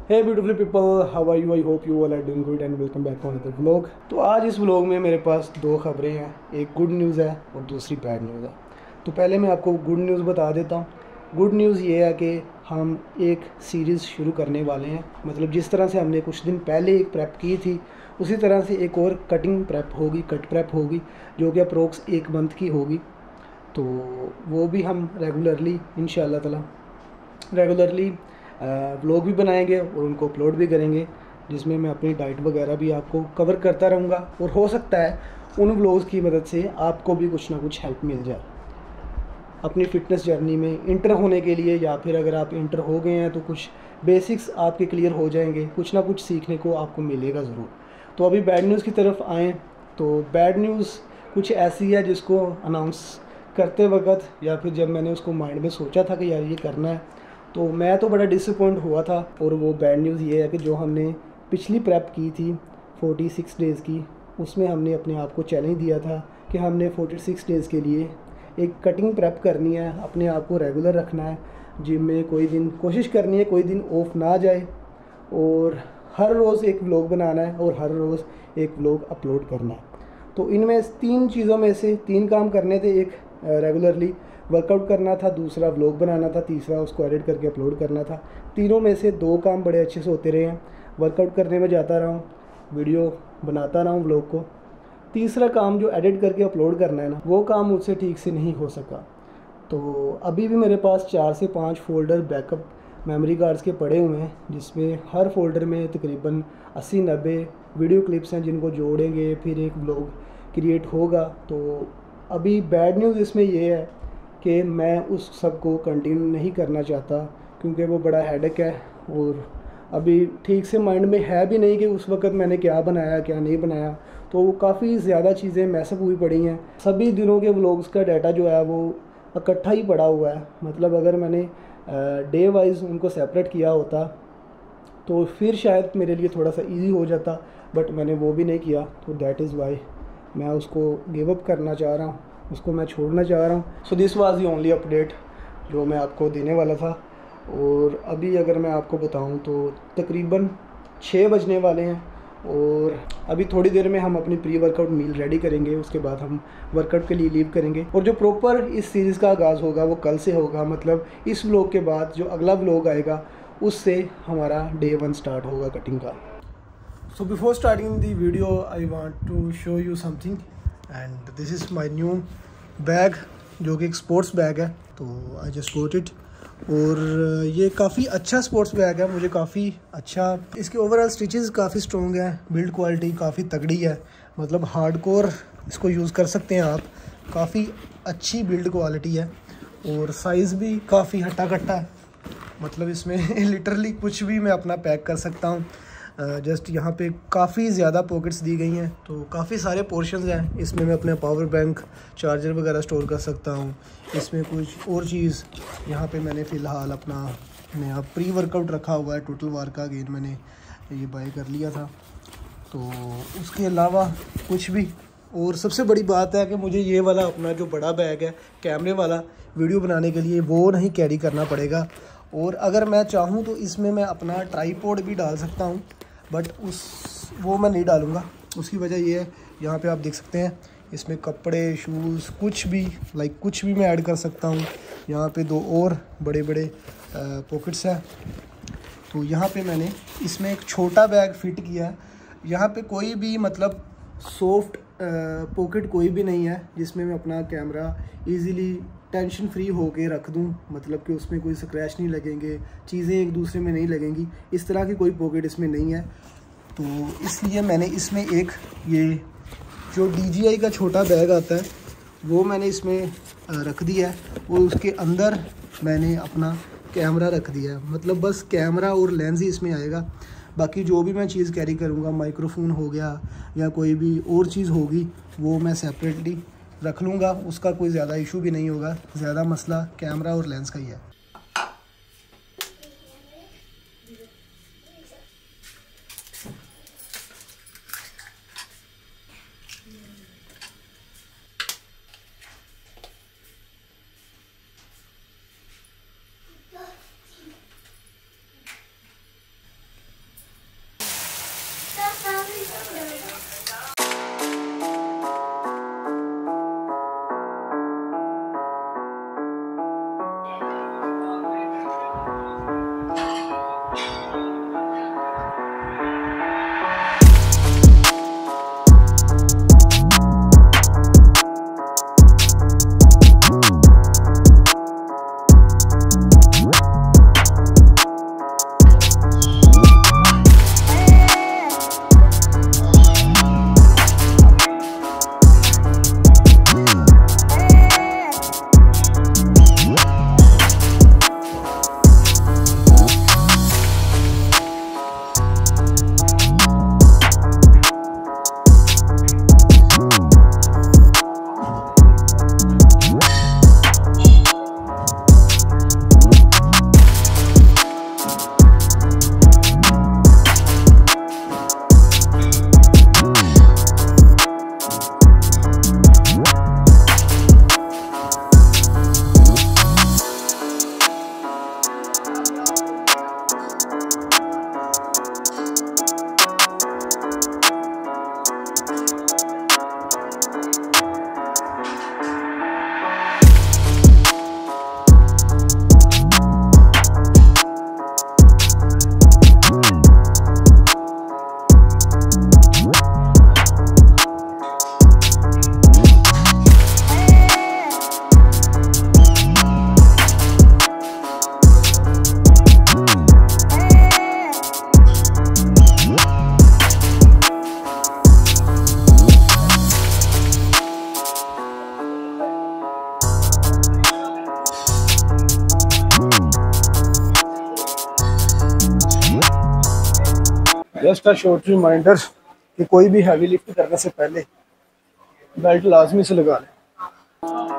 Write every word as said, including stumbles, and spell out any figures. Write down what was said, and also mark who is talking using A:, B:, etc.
A: Hey beautiful people, how are you? I hope you all are doing good and welcome back to another vlog. तो आज इस vlog में मेरे पास दो खबरें हैं, एक गुड न्यूज़ है और दूसरी बैड न्यूज़ है। तो पहले मैं आपको गुड न्यूज़ बता देता हूँ। गुड न्यूज़ ये है कि हम एक सीरीज़ शुरू करने वाले हैं। मतलब जिस तरह से हमने कुछ दिन पहले एक प्रेप की थी, उसी तरह से एक और कटिंग प्रेप होगी, कट प्रेप होगी, जो कि अप्रोक्स एक मंथ की होगी। तो वो भी हम रेगुलरली इंशाल्लाह ताला रेगुलरली व्लॉग भी बनाएंगे और उनको अपलोड भी करेंगे, जिसमें मैं अपनी डाइट वगैरह भी आपको कवर करता रहूँगा। और हो सकता है उन व्लॉग्स की मदद से आपको भी कुछ ना कुछ हेल्प मिल जाए अपनी फ़िटनेस जर्नी में इंटर होने के लिए, या फिर अगर आप इंटर हो गए हैं तो कुछ बेसिक्स आपके क्लियर हो जाएंगे, कुछ ना कुछ सीखने को आपको मिलेगा ज़रूर। तो अभी बैड न्यूज़ की तरफ आएँ तो बैड न्यूज़ कुछ ऐसी है जिसको अनाउंस करते वक्त, या फिर जब मैंने उसको माइंड में सोचा था कि यार ये करना है, तो मैं तो बड़ा डिसअपॉइंट हुआ था। और वो बैड न्यूज़ ये है कि जो हमने पिछली प्रेप की थी फोर्टी सिक्स डेज़ की, उसमें हमने अपने आप को चैलेंज दिया था कि हमने फोर्टी सिक्स डेज़ के लिए एक कटिंग प्रेप करनी है, अपने आप को रेगुलर रखना है, जिम में कोई दिन कोशिश करनी है कोई दिन ऑफ ना जाए, और हर रोज़ एक व्लॉग बनाना है और हर रोज़ एक व्लॉग अपलोड करना है। तो इनमें तीन चीज़ों में से तीन काम करने थे। एक रेगुलरली वर्कआउट करना था, दूसरा व्लॉग बनाना था, तीसरा उसको एडिट करके अपलोड करना था। तीनों में से दो काम बड़े अच्छे से होते रहे हैं। वर्कआउट करने में जाता रहा हूँ, वीडियो बनाता रहा हूँ व्लॉग को। तीसरा काम जो एडिट करके अपलोड करना है ना, वो काम मुझसे ठीक से नहीं हो सका। तो अभी भी मेरे पास चार से पाँच फ़ोल्डर बैकअप मेमोरी कार्ड्स के पड़े हुए हैं, जिसमें हर फोल्डर में तकरीबन अस्सी नब्बे वीडियो क्लिप्स हैं, जिनको जोड़ेंगे फिर एक व्लॉग क्रिएट होगा। तो अभी बैड न्यूज़ इसमें ये है कि मैं उस सब को कंटिन्यू नहीं करना चाहता, क्योंकि वो बड़ा हेडेक है और अभी ठीक से माइंड में है भी नहीं कि उस वक़्त मैंने क्या बनाया क्या नहीं बनाया। तो काफ़ी ज़्यादा चीज़ें मैसअप हुई पड़ी हैं। सभी दिनों के व्लॉग्स का डाटा जो है वो इकट्ठा ही पड़ा हुआ है। मतलब अगर मैंने डे वाइज उनको सेपरेट किया होता तो फिर शायद मेरे लिए थोड़ा सा इजी हो जाता, बट मैंने वो भी नहीं किया। तो दैट इज़ वाई मैं उसको गिव अप करना चाह रहा हूँ, उसको मैं छोड़ना चाह रहा हूँ। So this was the only update जो मैं आपको देने वाला था। और अभी अगर मैं आपको बताऊँ तो तकरीबन छः बजने वाले हैं, और अभी थोड़ी देर में हम अपनी प्री वर्कआउट मील रेडी करेंगे। उसके बाद हम वर्कआउट के लिए लीव करेंगे, और जो प्रॉपर इस सीरीज़ का आगाज़ होगा वो कल से होगा। मतलब इस व्लॉग के बाद जो अगला व्लॉग आएगा उससे हमारा डे वन स्टार्ट होगा कटिंग का। So before starting the video I want to show you something, and this is my new bag, जो कि एक स्पोर्ट्स बैग है। तो आई जस्ट गोट इट, और ये काफ़ी अच्छा स्पोर्ट्स बैग है, मुझे काफ़ी अच्छा। इसके ओवरऑल स्टिचेस काफ़ी स्ट्रॉन्ग है, बिल्ड क्वालिटी काफ़ी तगड़ी है, मतलब हार्डकोर इसको यूज़ कर सकते हैं आप। काफ़ी अच्छी बिल्ड क्वालिटी है, और साइज़ भी काफ़ी हट्टा कट्टा है। मतलब इसमें लिटरली कुछ भी मैं अपना पैक कर सकता हूँ। जस्ट यहाँ पे काफ़ी ज़्यादा पॉकेट्स दी गई हैं, तो काफ़ी सारे पोर्शंस हैं। इसमें मैं अपने पावर बैंक, चार्जर वगैरह स्टोर कर सकता हूँ। इसमें कुछ और चीज़ यहाँ पे मैंने फ़िलहाल अपना नया प्री वर्कआउट रखा हुआ है, टोटल वार का गेन मैंने ये बाय कर लिया था। तो उसके अलावा कुछ भी। और सबसे बड़ी बात है कि मुझे ये वाला अपना जो बड़ा बैग है कैमरे वाला, वीडियो बनाने के लिए वो नहीं कैरी करना पड़ेगा। और अगर मैं चाहूँ तो इसमें मैं अपना ट्राईपॉड भी डाल सकता हूँ, बट उस वो मैं नहीं डालूँगा। उसकी वजह ये है, यहाँ पे आप देख सकते हैं इसमें कपड़े, शूज़, कुछ भी लाइक कुछ भी मैं ऐड कर सकता हूँ। यहाँ पे दो और बड़े बड़े पॉकेट्स हैं। तो यहाँ पे मैंने इसमें एक छोटा बैग फिट किया है। यहाँ पे कोई भी मतलब सॉफ्ट पॉकेट कोई भी नहीं है, जिसमें मैं अपना कैमरा इजीली टेंशन फ्री होके रख दूं। मतलब कि उसमें कोई स्क्रैच नहीं लगेंगे, चीज़ें एक दूसरे में नहीं लगेंगी, इस तरह की कोई पॉकेट इसमें नहीं है। तो इसलिए मैंने इसमें एक ये जो डी जी आई का छोटा बैग आता है वो मैंने इसमें रख दिया है, और उसके अंदर मैंने अपना कैमरा रख दिया है। मतलब बस कैमरा और लेंस ही इसमें आएगा, बाकी जो भी मैं चीज़ कैरी करूँगा, माइक्रोफोन हो गया या कोई भी और चीज़ होगी, वो मैं सेपरेटली रख लूँगा। उसका कोई ज़्यादा इशू भी नहीं होगा। ज़्यादा मसला कैमरा और लेंस का ही है। जस्ट अ शॉर्ट रिमाइंडर कि कोई भी हैवी लिफ्ट करने से पहले बेल्ट लाजमी से लगा लें।